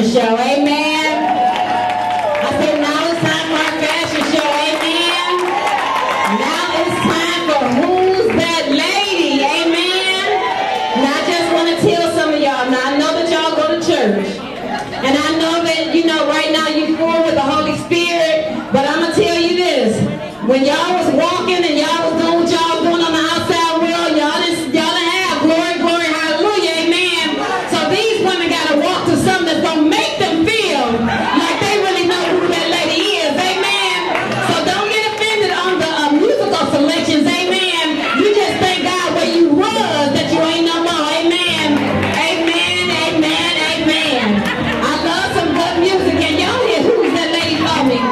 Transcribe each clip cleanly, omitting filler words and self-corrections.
show. Amen. I said now it's time for our fashion show. Amen. Now it's time for Who's That Lady? Amen. Now I just want to tell some of y'all. Now I know that y'all go to church. And I know that, you know, right now you're full with the Holy Spirit. But I'm going to tell you this. When y'all was walking and y'all was doing what y'all was doing on the outside world, y'all didn't have glory, glory, hallelujah, amen. So these women got to walk to something that's going to make them feel like they really know who that lady is, amen. So don't get offended on the musical selections, amen. You just thank God where you was that you ain't no more, amen. Amen, amen, amen. I love some good music. Can y'all hear Who's That Lady for me?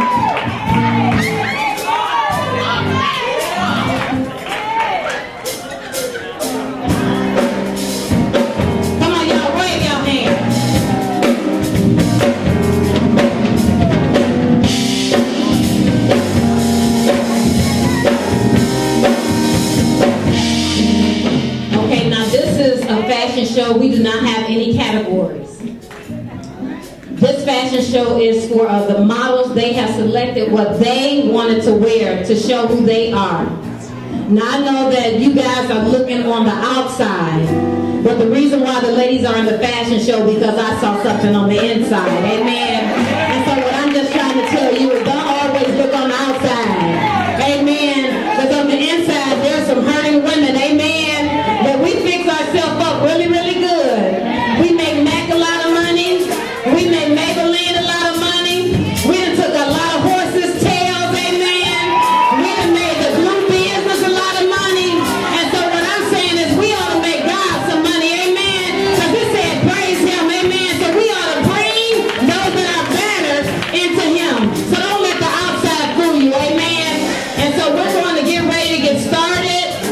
Show, we do not have any categories. This fashion show is for the models. They have selected what they wanted to wear to show who they are. Now I know that you guys are looking on the outside, but the reason why the ladies are in the fashion show because I saw something on the inside. Amen. And so what I'm just trying to tell you is don't always look on the outside. Amen. Because on the inside there's some hurting women. Amen. That we fix ourselves up really, really good. We make Mac a lot of money. We make Maybelline a lot of money. We done took a lot of horses' tails, amen. We done made the glue business a lot of money. And so what I'm saying is we ought to make God some money, amen. Because it said praise him, amen. So we ought to bring those that are better into him. So don't let the outside fool you, amen. And so we're going to get ready to get started.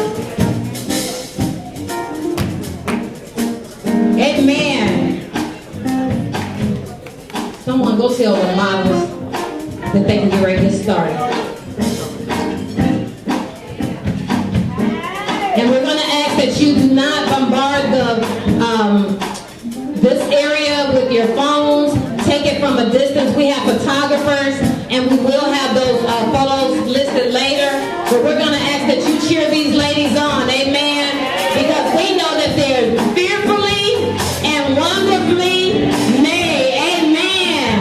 Amen. Someone go tell the models that they can get ready to get started. And we're going to ask that you do not bombard this area with your phones. Take it from a distance. We have photographers, and we will have those photos listed later. But we're going to ask that you cheer these ladies on. Amen. Because we know that they're fearfully and wonderfully made. Amen.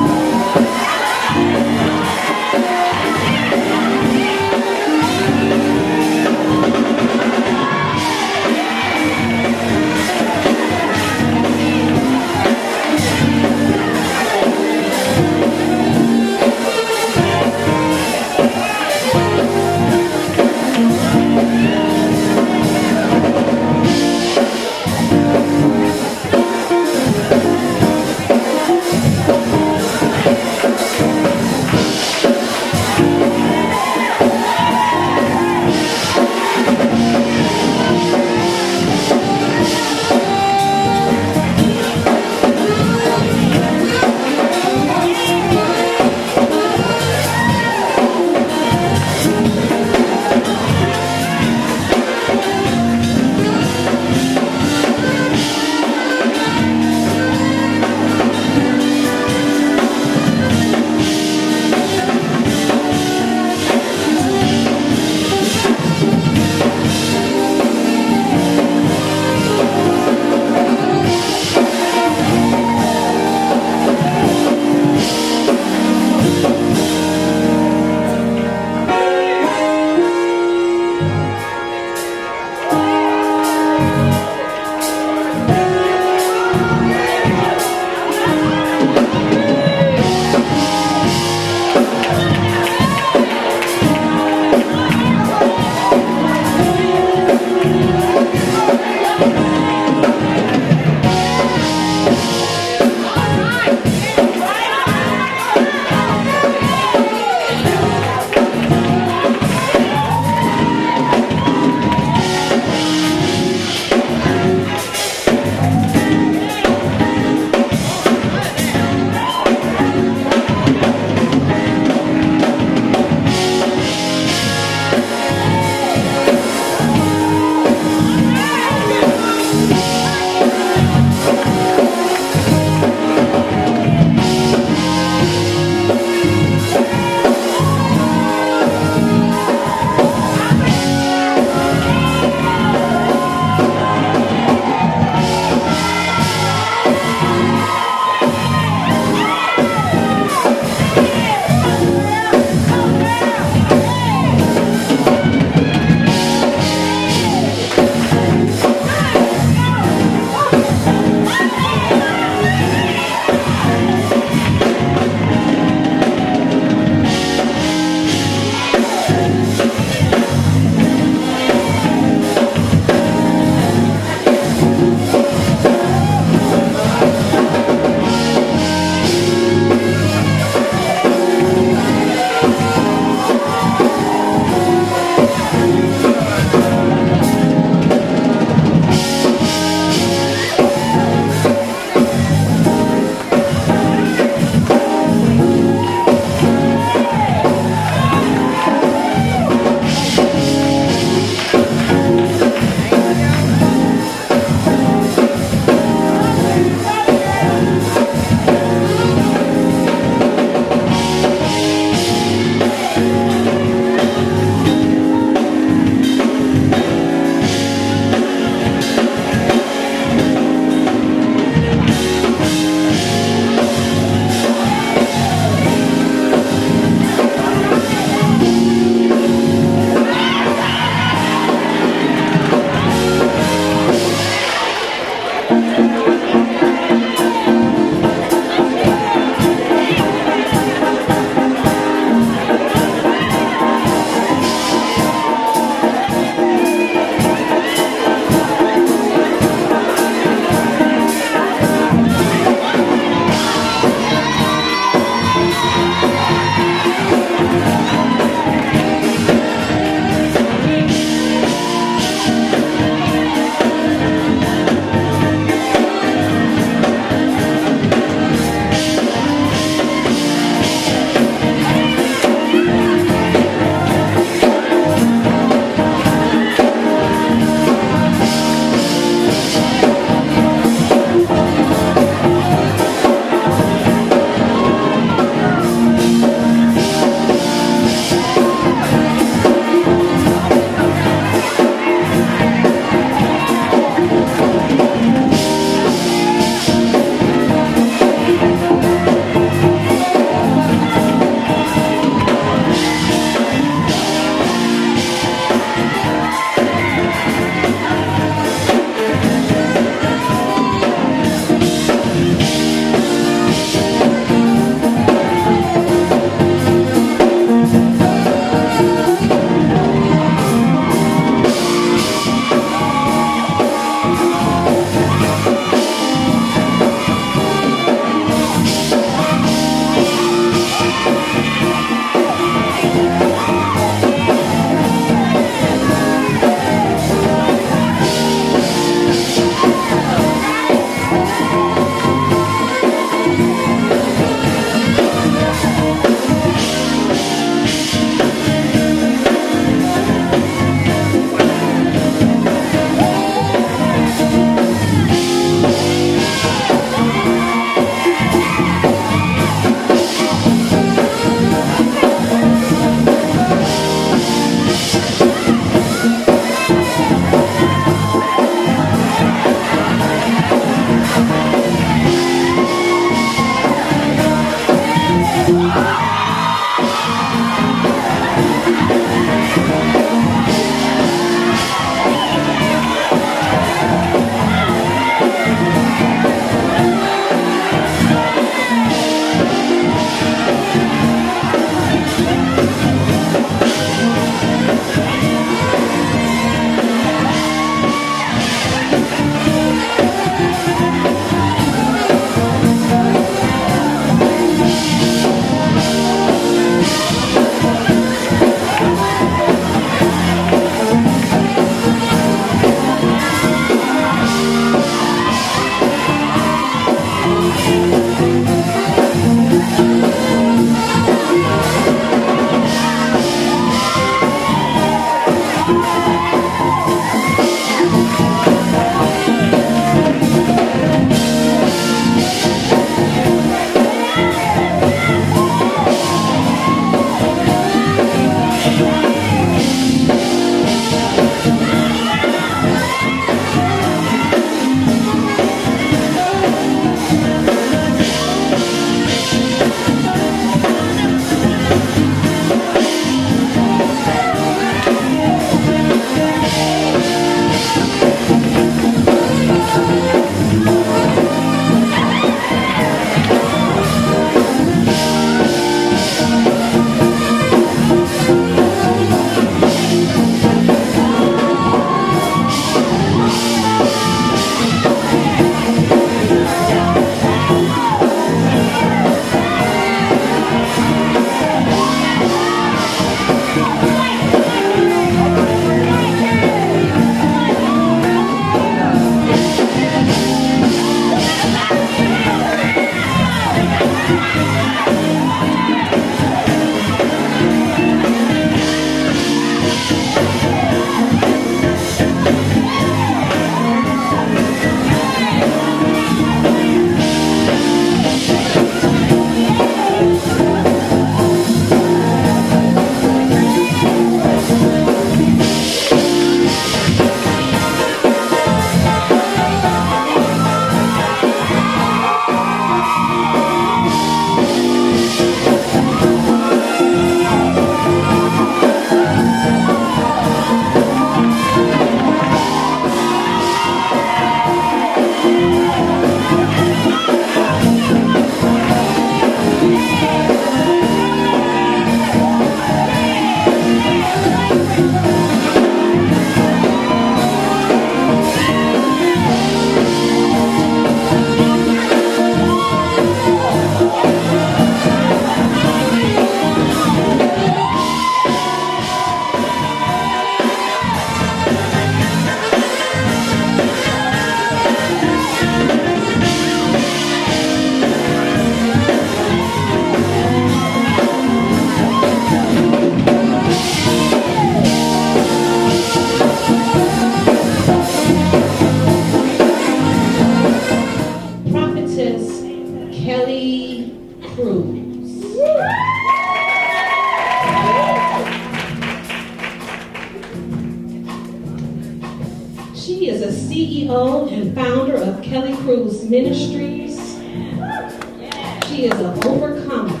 CEO and founder of Kelly Cruz Ministries. She is an overcomer.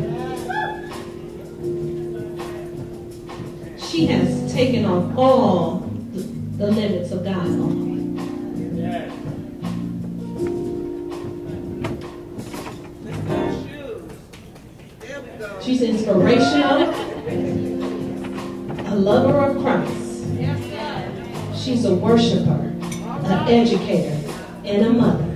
She has taken off all the limits of God. She's inspirational, a lover of Christ. She's a worshiper, an educator, and a mother.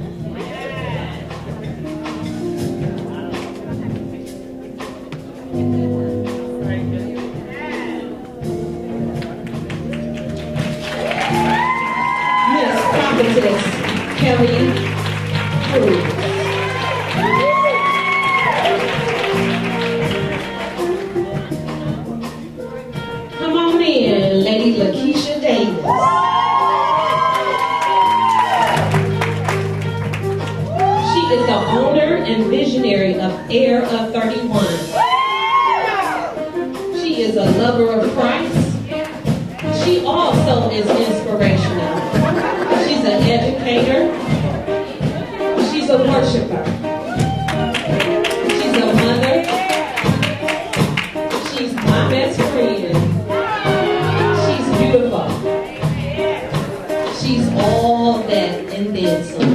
Miss Prophetess Kelly Cruz. Come on in, Lady Lakeisha Davis. She is the owner and visionary of Air of 31. She is a lover of Christ. She also is inspirational. She's an educator. She's a worshiper. She's a mother. She's my best friend. She's beautiful. She's all that and then some.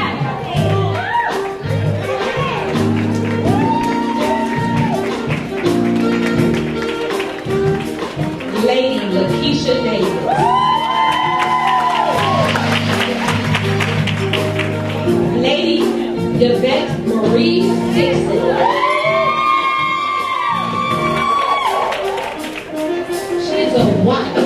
Lady Lakeisha Davis. Lady Yvette Marie Dixon. She is a wife.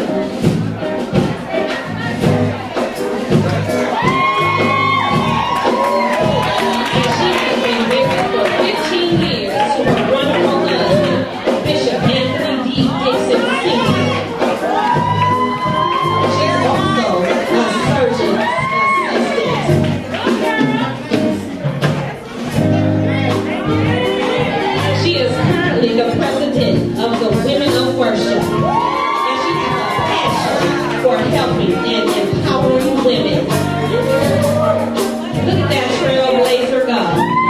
And she has been married for 15 years to her wonderful husband, Bishop Anthony D. Dixon Sr. She's also a surgeon's assistant. She is currently the president of the Women of Worship, and she has a passion for helping and empowering women. Look at that trailblazer go.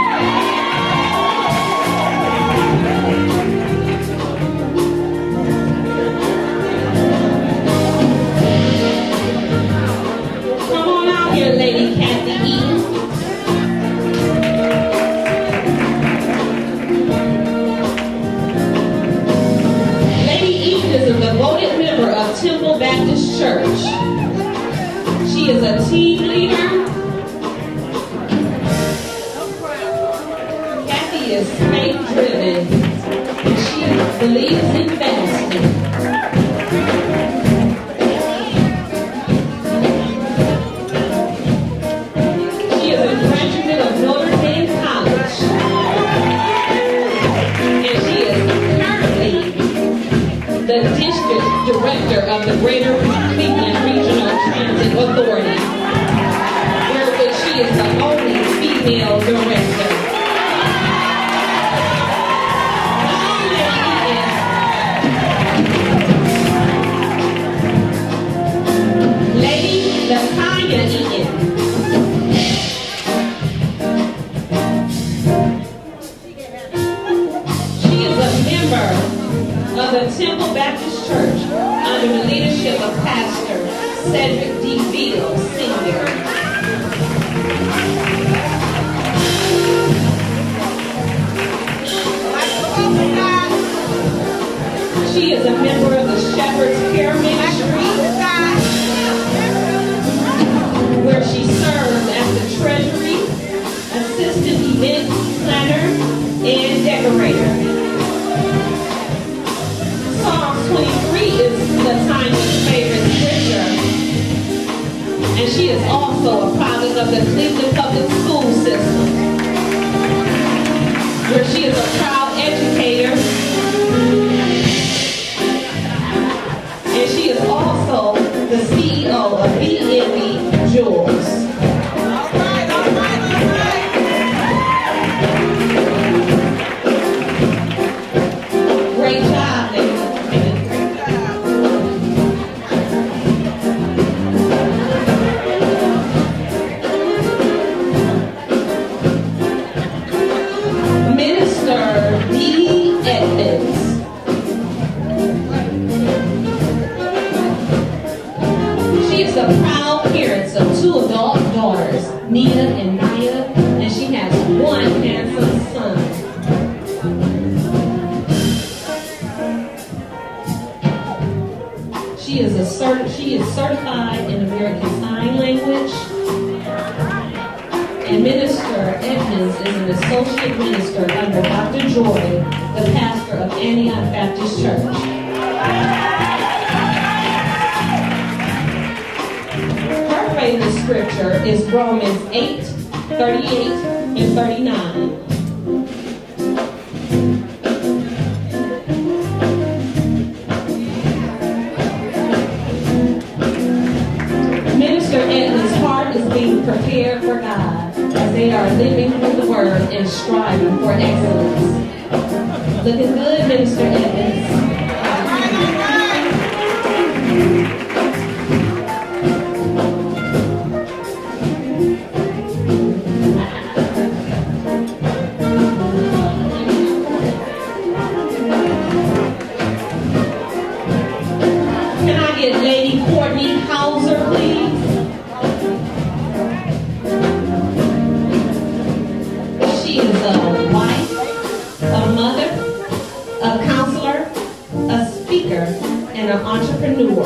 Come on out here, Lady Kathy Eaton. Lady Eaton is a devoted member of Temple Baptist Church. She is a team leader. Kathy is faith-driven. She believes in fasting. She is a graduate of Notre Dame College. And she is currently the district director of the Greater Cleveland Regional Transit Authority, where she is the only female director. Lady Latanya Eaton. She is a member of the Temple Baptist Church under the leadership of Pastor Cedric D. Beal, Sr. She is a member of the Shepherd's Care Ministry, where she serves as the treasury, assistant event planner, and decorator. Psalm 23 is Latanya's favorite scripture, and she is also a product of the Cleveland Public School System, where she is a proud educator, and she is also the CEO of BNB Jewels. Great job, ladies. She is certified in American Sign Language. And Minister Edmonds is an associate minister under Dr. Jordan, the pastor of Antioch Baptist Church. Her favorite scripture is Romans 8:38 and 39. Minister Edmonds' heart is being prepared for God as they are living through the Word and striving for excellence. Looking good, Minister Edmonds. Can I get Lady Courtney Hauser, please? She is a wife, a mother, a counselor, a speaker, and an entrepreneur.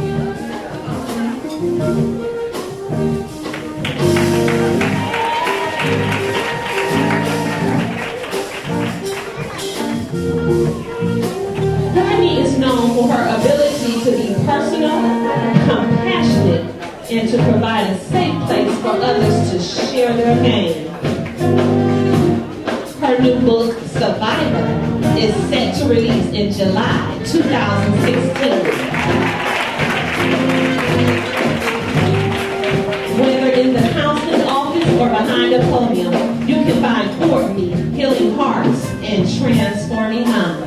Courtney is known for her ability to be personal, compassionate, and to provide a safe place for others to share their pain. Her new book, Survivor, is set to release in July 2016. Whether in the counseling office or behind a podium, you can find Courtney healing hearts and transforming minds.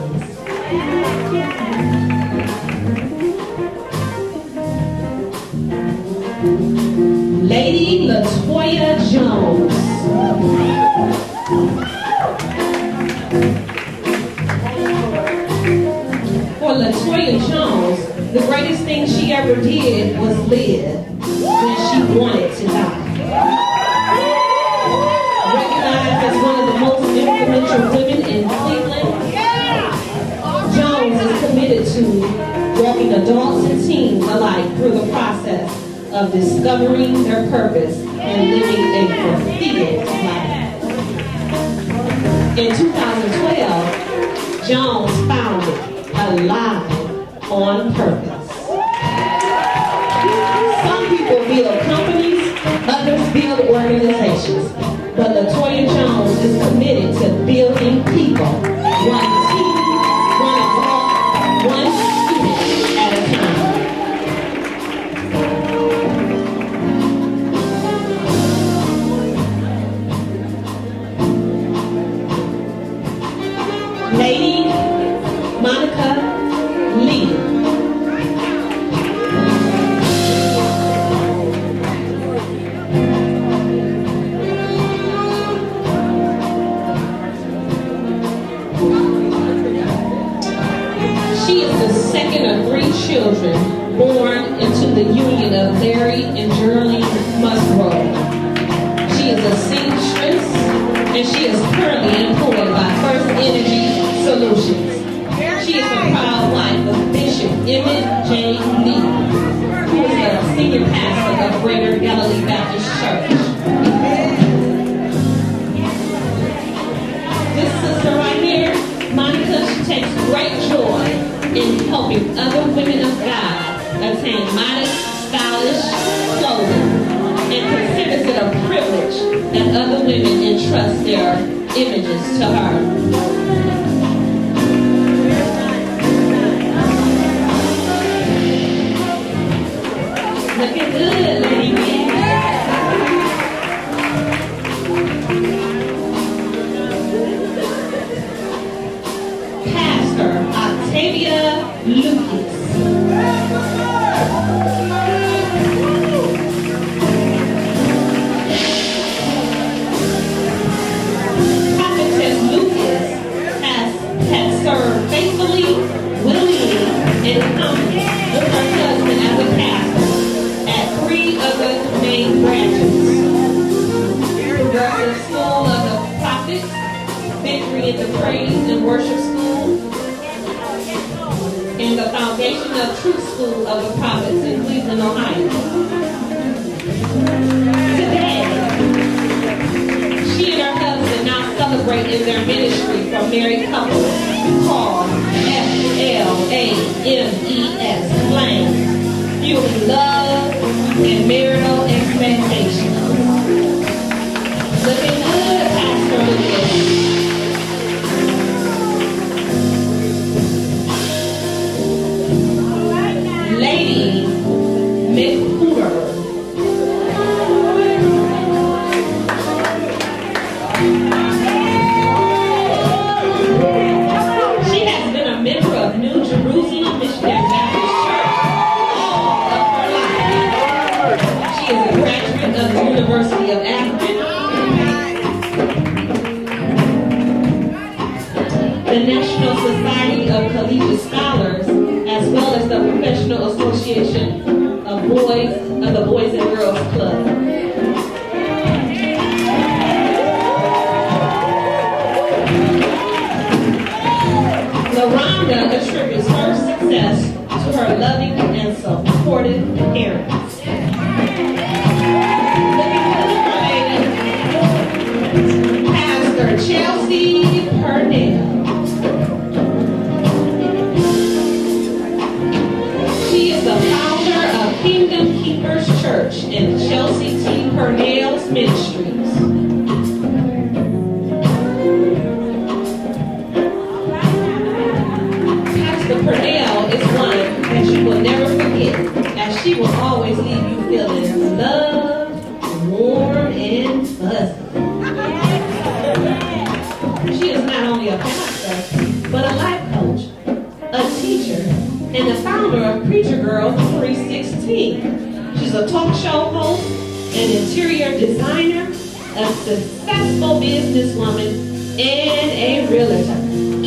Lady LaToya Jones. For LaToya Jones, the greatest thing she ever did was live when she wanted to die. Recognized as one of the most influential women in Cleveland, Jones is committed to walking adults and teens alike through the process of discovering their purpose and living a fulfilled life. In 2012, Jones founded Alive on Purpose. Some people build companies, others build organizations, but LaToya Jones is committed to building people, one team, one adult, one student at a time. Lady Monica Lee. She is the second of 3 children born into the union of Larry and Geraldine Musgrove. She is a seamstress, and she is currently employed by First Energy Solutions. She is a proud wife of Bishop Emmett J. Lee, who is the senior pastor of Greater Galilee Baptist Church. This sister right here, Monica, she takes great joy in helping other women of God attain modest, stylish clothing, and considers it a privilege that other women entrust their images to her. Looking good, lady. Pastor Octavia Lucas. Prophetess Lucas has served faithfully, willingly, and humbly with her husband as a pastor at 3 other main branches. The School of the Prophets, Victory in the Praise and Worship School, and the the Foundation of Truth School of the Prophets in Cleveland, Ohio. Today, she and her husband now celebrate in their ministry for married couples called FLAMES, Flame, fueling love and marital expectations. Looking good, Pastor Lucas. Lady McHoover. She has been a member of New Jerusalem Missionary Baptist Church all of her life. She is a graduate of the University of Akron, the National Society of Collegiate Scholars, as well as the Professional Association of the Boys and Girls Club. LaRonda attributes her success to her loving and supportive parents. Looking good, lady, Pastor Chelsea Purnell. She is the founder of Kingdom Keepers Church and Chelsea T. Purnell's Ministries. Pastor Purnell is one that you will never forget, as she will always leave you feeling loved, warm, and fuzzy. She is not only a pastor, but a life coach, a teacher, and the founder of Preacher Girl 316. She's a talk show host, an interior designer, a successful businesswoman, and a realtor.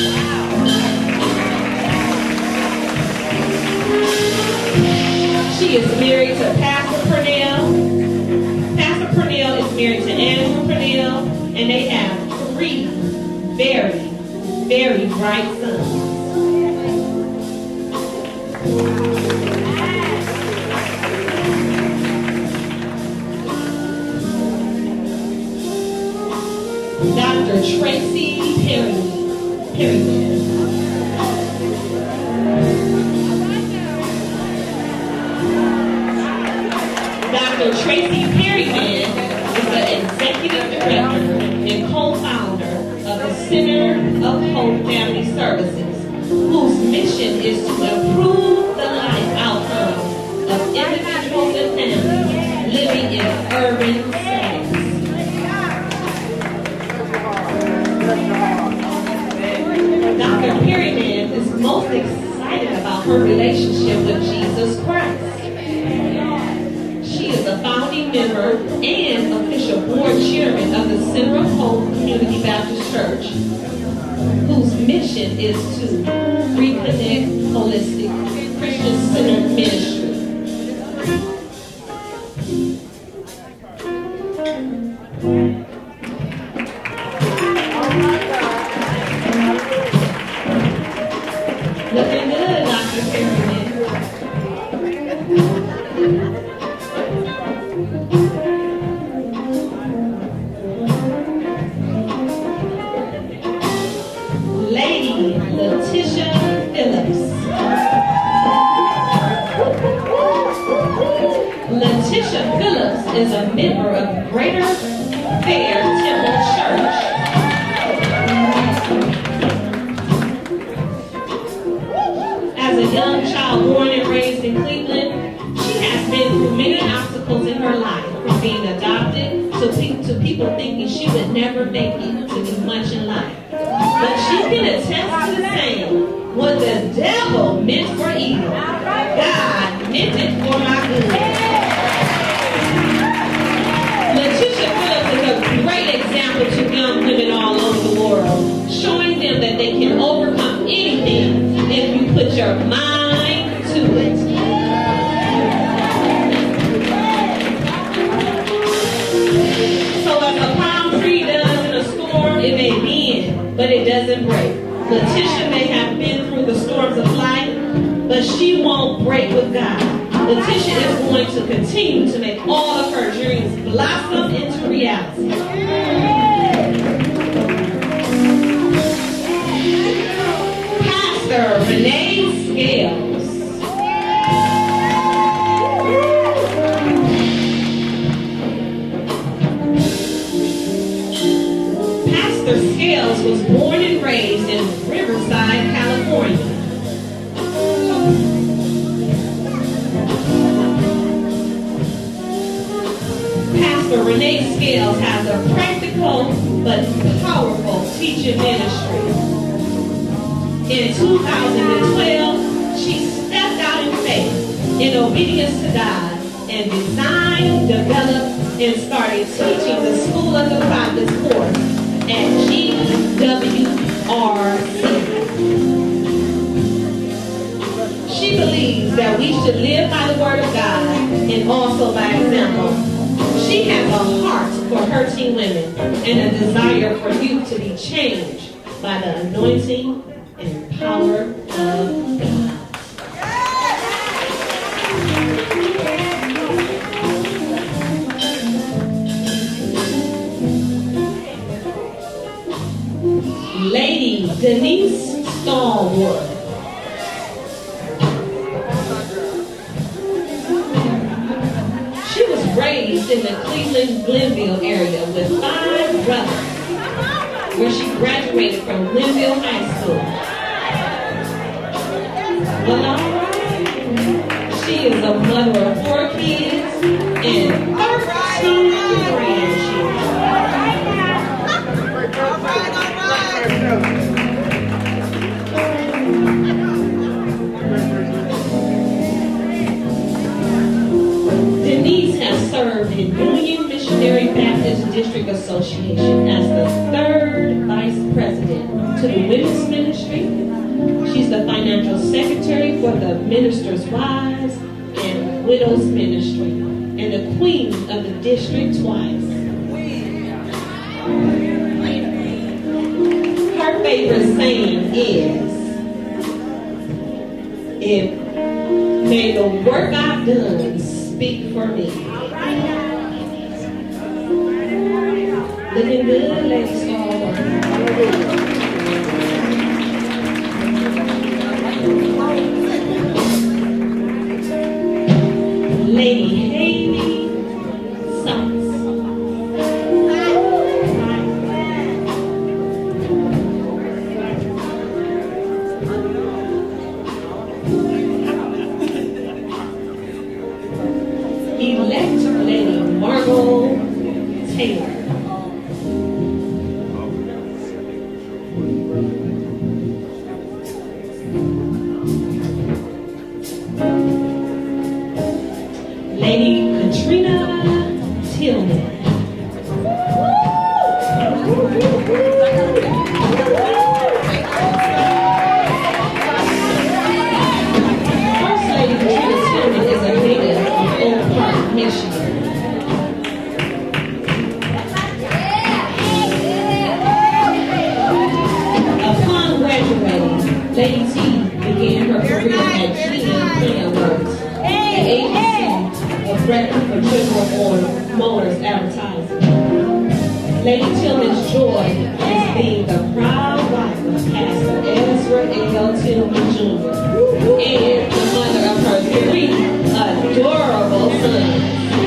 She is married to Pastor Purnell. Pastor Purnell is married to Andrew Purnell, and they have 3 very, very bright sons. Dr. Tracy Perryman. Dr. Tracy Perryman is the executive director and co-founder of the Center of Hope Family Services, whose mission is to improve the life outcomes of individuals and families living in urban settings. Dr. Perryman is most excited about her relationship with Jesus Christ. She is a founding member and official board chairman of the Center of Hope Community Baptist Church, whose mission is to reconnect holistic Christian-centered ministry. Looking good, Dr. Perryman. Lady Letitia Phillips. Letitia Phillips is a member of Greater Fair Temple Church. As a young child born and raised in Cleveland, she has been through many obstacles in her life, from being adopted to people thinking she would never make it to do much in life. But she can attest to the saying, what the devil meant for evil, God meant it for my good. Letitia Phillips is a great example to young women all over the world, showing them that they can overcome anything if you put your mind to it. So as a palm tree does in a storm, it may bend, but it doesn't break. Letitia may have been through the storms of life, but great with God. Letitia is going to continue to make all of her dreams blossom into reality. Pastor Renee Scales. Pastor Scales was born and raised in Riverside, California. Pastor Renee Scales has a practical but powerful teaching ministry. In 2012, she stepped out in faith in obedience to God and designed, developed, and started teaching the School of the Prophets course at GWRC. She believes that we should live by the Word of God and also by example. She has a heart for hurting women and a desire for youth to be changed by the anointing and power of God. Lady Denise Stallworth. She was raised in the Cleveland-Glenville area with 5 brothers, where she graduated from Glenville High School. Well, all right. She is a mother of 4 kids and 13 grandchildren. Denise has served in Union Missionary Baptist District Association as the 3rd Vice President to the Women's Ministry. She's the Financial Secretary for the Ministers' Wives and Widows Ministry, and the Queen of the District twice. Her favorite saying is, may the work I've done speak for me. Looking good, Lady Stallworth. Lady Haley Sutton. Elect Lady Margot Taylor. Lady Katrina Tillman. First Lady Katrina Tillman is a native of Oak Park, Michigan. Upon graduating, Lady T began her career at GM Works, the agency of record for General Motors advertising. Lady Tillman's joy is being the proud wife of Pastor Ezra L. Tillman Jr. and the mother of her 3 adorable sons.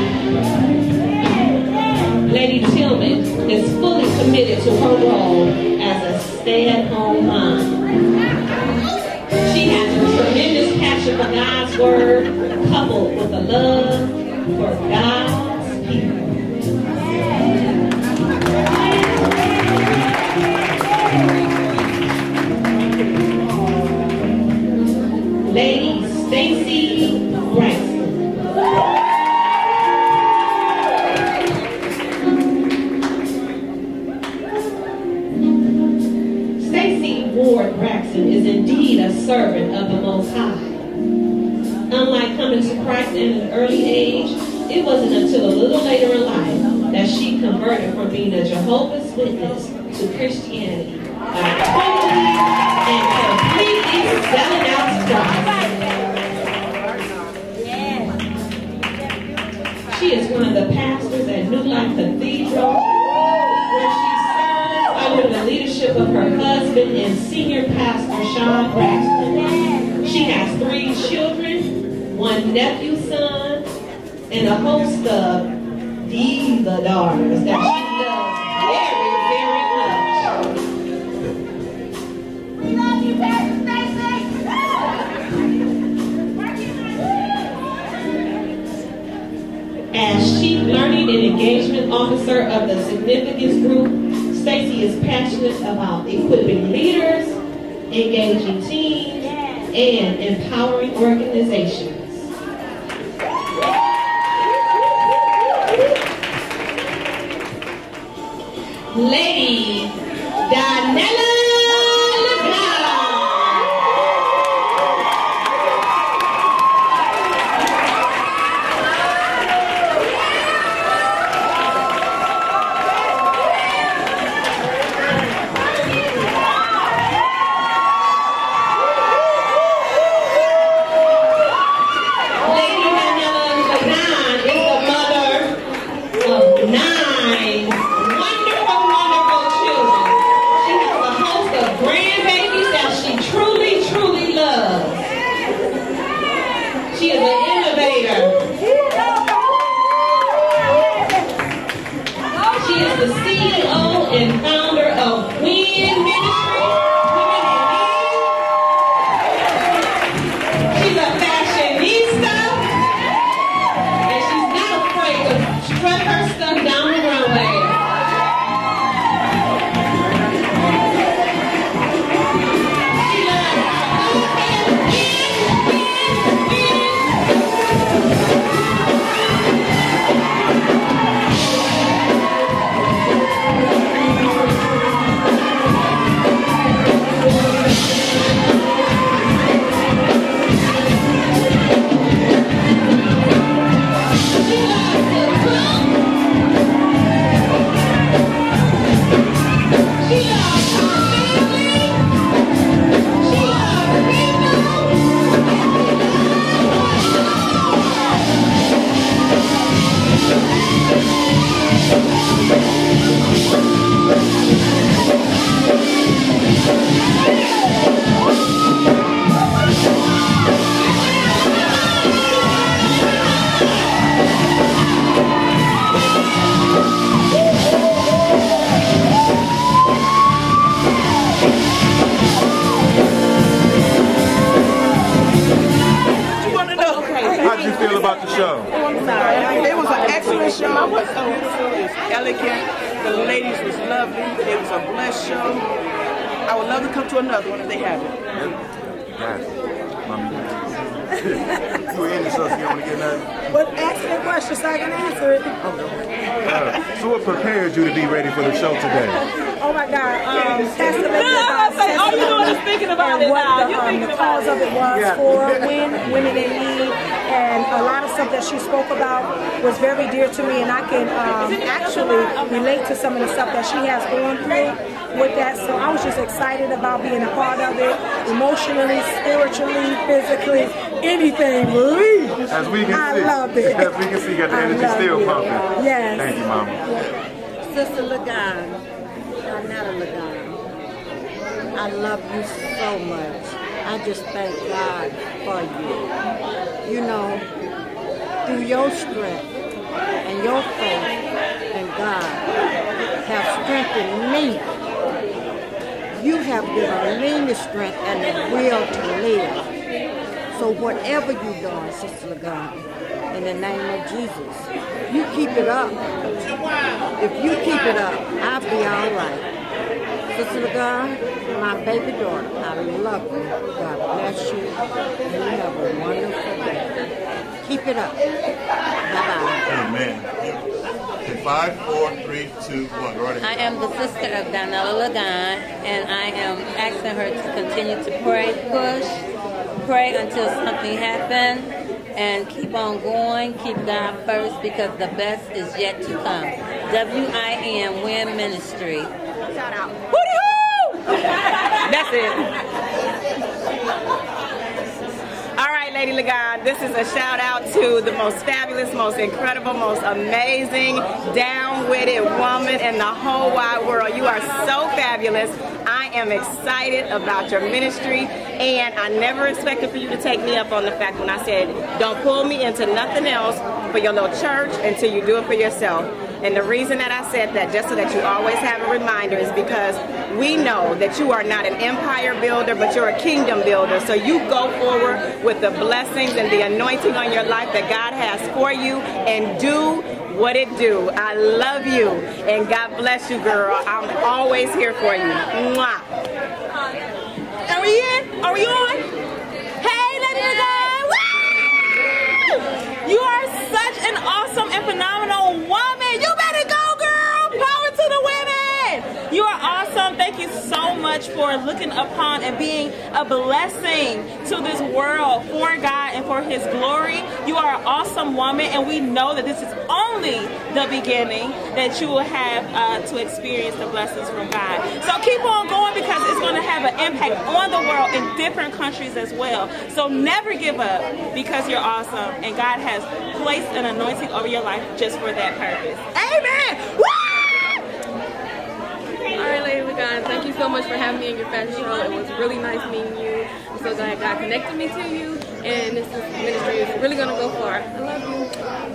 Lady Tillman is fully committed to her role as a stay-at-home mom. She has a tremendous passion for God's Word, coupled with a love for God's people. Lady Stacy Braxton. Stacy Ward Braxton is indeed a servant of the Most High. Unlike coming to Christ at an early age, it wasn't until a little later in life that she converted from being a Jehovah's Witness to Christianity by totally and completely selling out to Christ. Sean Braxton. She has 3 children, 1 nephew son, and a host of diva daughters that she loves very, very much. We love you, Pastor Stacy. As Chief Learning and Engagement Officer of the Significance Group, Stacy is passionate about equipping leaders, engaging teams, and empowering organizations. Lady Danella was very dear to me, and I can actually relate to some of the stuff that she has gone through with that. So I was just excited about being a part of it, emotionally, spiritually, physically, anything. As we can see, I loved it. As we can see, got the energy still pumping. Yes. Thank you, Mama. Sister Lagan, Danella Lagan, I love you so much. I just thank God for you. You know, through your strength and your faith in God have strengthened me. You have given me the strength and the will to live. So whatever you're doing, Sister Lagan, in the name of Jesus, you keep it up. If you keep it up, I'll be all right. Sister Lagan, my baby daughter, I love you. God bless you. You have a wonderful day. Keep it up. Bye-bye. Amen. Okay, 5, 4, 3, 2, 1. Go right ahead. I am the sister of Danella Lagan, and I am asking her to continue to pray until something happens, and keep on going, keep God first, because the best is yet to come. WIN Win Ministry. Shout out. That's it. All right, Lady Lagan, this is a shout out to the most fabulous, most incredible, most amazing, down-witted woman in the whole wide world. You are so fabulous. I am excited about your ministry, and I never expected for you to take me up on the fact when I said, don't pull me into nothing else for your little church until you do it for yourself. And the reason that I said that, just so that you always have a reminder, is because we know that you are not an empire builder, but you're a kingdom builder. So you go forward with the blessings and the anointing on your life that God has for you, and do what it do. I love you, and God bless you, girl. I'm always here for you. Mwah. Are we in? Are we on? Hey, Lady Laghan! Woo! You are such an awesome and phenomenal woman. You better go, girl. Power to the women. You are awesome. Thank you so much for looking upon and being a blessing to this world for God and for His glory. You are an awesome woman, and we know that this is only the beginning, that you will have to experience the blessings from God. So keep on going, because it's going to have an impact on the world in different countries as well. So never give up, because you're awesome, and God has placed an anointing over your life just for that purpose. Amen. Woo! All right, Lady Laghan, thank you so much for having me in your fashion show. It was really nice meeting you. I'm so glad God connected me to you, and this ministry is really going to go far. I love you.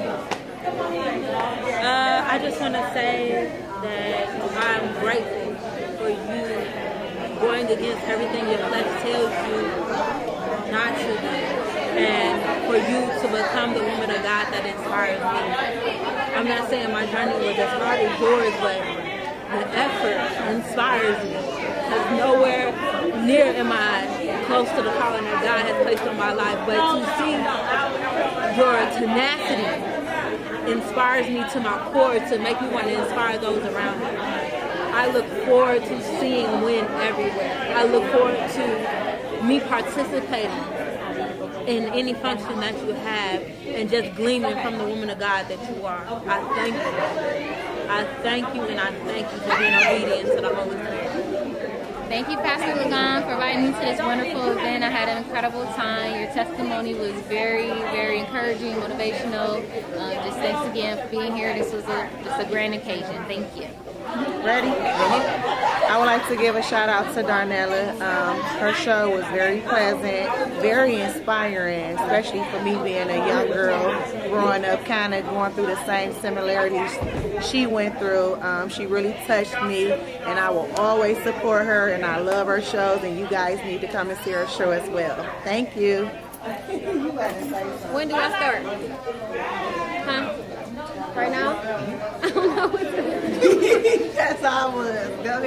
I just want to say that I'm grateful for you going against everything your flesh tells you not to do, and for you to become the woman of God that inspires me. I'm not saying my journey was as hard as yours, but the effort inspires me, because nowhere near am I close to the calling that God has placed on my life, but to see your tenacity inspires me to my core, to make me want to inspire those around me. I look forward to seeing win everywhere. I look forward to me participating in any function that you have and just gleaming from the woman of God that you are. I thank you. I thank you, and I thank you for being obedient to the Holy Spirit. Thank you, Pastor Laghan, for inviting me to this wonderful event. I had an incredible time. Your testimony was very, very encouraging, motivational. Just thanks again for being here. This was just a grand occasion. Thank you. Ready? I would like to give a shout out to Darnella. Her show was very pleasant, very inspiring, especially for me being a young girl growing up, kind of going through the same similarities she went through. She really touched me, and I will always support her, and I love her shows, and you guys need to come and see her show as well. Thank you. When do I start? Huh? Right now? I don't know what to do. That's how I was. Go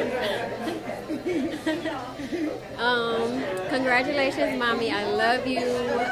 ahead. Congratulations, Mommy. I love you.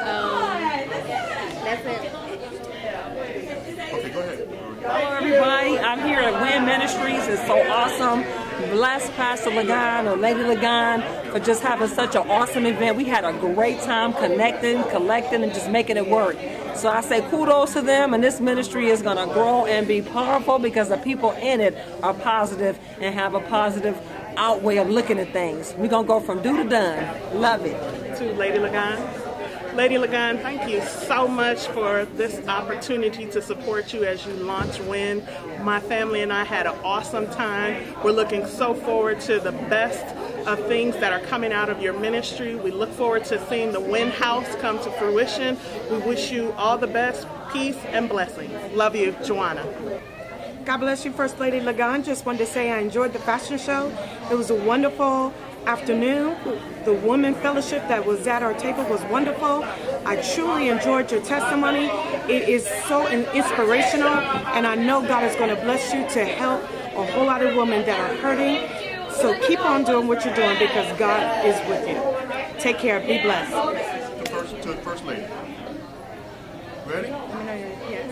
That's it. Okay, go ahead. Hello, everybody. I'm here at Win Ministries. It's so awesome. Bless Pastor Laghan or Lady Laghan for just having such an awesome event. We had a great time connecting, collecting, and just making it work. So I say kudos to them, and this ministry is going to grow and be powerful because the people in it are positive and have a positive out way of looking at things. We're going to go from do to done. Love it. To Lady Laghan. Lady Laghan, thank you so much for this opportunity to support you as you launch WIN. My family and I had an awesome time. We're looking so forward to the best of things that are coming out of your ministry. We look forward to seeing the WIN House come to fruition. We wish you all the best, peace, and blessings. Love you, Joanna. God bless you, First Lady Laghan. Just wanted to say I enjoyed the fashion show. It was a wonderful afternoon. The women fellowship that was at our table was wonderful. I truly enjoyed your testimony. It is so inspirational, and I know God is going to bless you to help a whole lot of women that are hurting. So keep on doing what you're doing because God is with you. Take care. Be blessed. To the First Lady. Ready? Yes.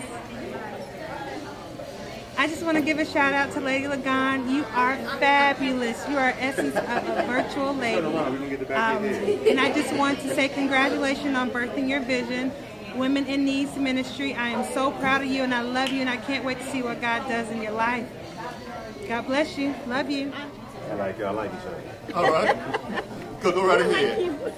I just want to give a shout out to Lady Laghan. You are fabulous. You are essence of a virtual lady. And I just want to say congratulations on birthing your vision, Women in Needs Ministry. I am so proud of you and I love you and I can't wait to see what God does in your life. God bless you. Love you. I like you. I like you, sir. All right. Go right ahead.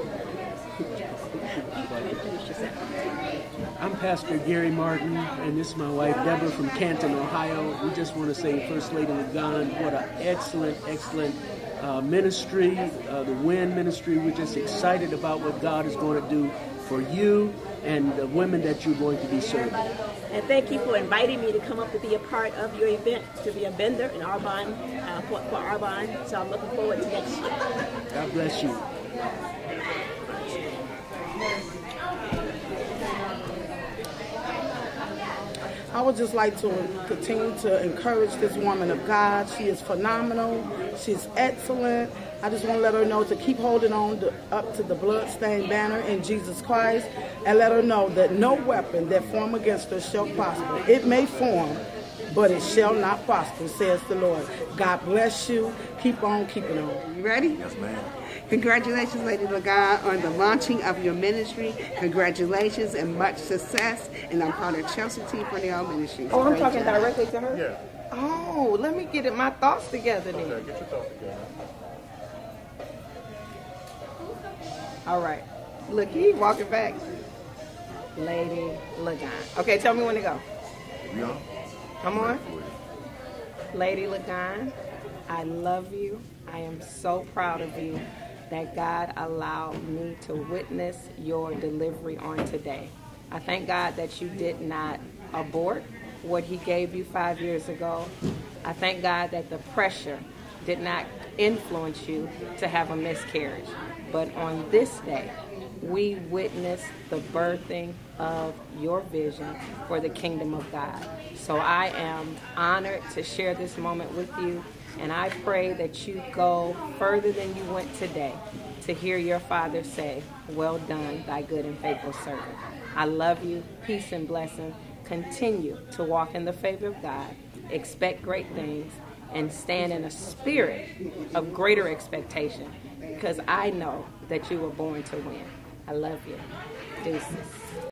I'm Pastor Gary Martin, and this is my wife, Deborah, from Canton, Ohio. We just want to say, First Lady Laghan, what an excellent, excellent ministry, the WIN ministry. We're just excited about what God is going to do for you and the women that you're going to be serving. And thank you for inviting me to come up to be a part of your event, to be a vendor in Arbonne, for Arbonne. So I'm looking forward to next year. God bless you. I would just like to continue to encourage this woman of God. She is phenomenal. She's excellent. I just want to let her know to keep holding on up to the bloodstained banner in Jesus Christ, and let her know that no weapon that form against her shall prosper. It may form, but it shall not prosper, says the Lord. God bless you. Keep on keeping on. You ready? Yes, ma'am. Congratulations, Lady LaGon, on the launching of your ministry. Congratulations and much success. And I'm part of Chelsea T. Cornell Ministries. Oh, I'm talking directly to her? Yeah. Oh, let me get my thoughts together then. Okay, get your thoughts together. All right. Look, he walking back. Lady LaGon. Okay, tell me when to go. We on? Come on. Lady LaGon, I love you. I am so proud of you that God allowed me to witness your delivery on today. I thank God that you did not abort what he gave you 5 years ago. I thank God that the pressure did not influence you to have a miscarriage. But on this day, we witnessed the birthing of your vision for the kingdom of God. So I am honored to share this moment with you, and I pray that you go further than you went today to hear your Father say, "Well done, thy good and faithful servant." I love you. Peace and blessing. Continue to walk in the favor of God. Expect great things and stand in a spirit of greater expectation, because I know that you were born to win. I love you. Deuces.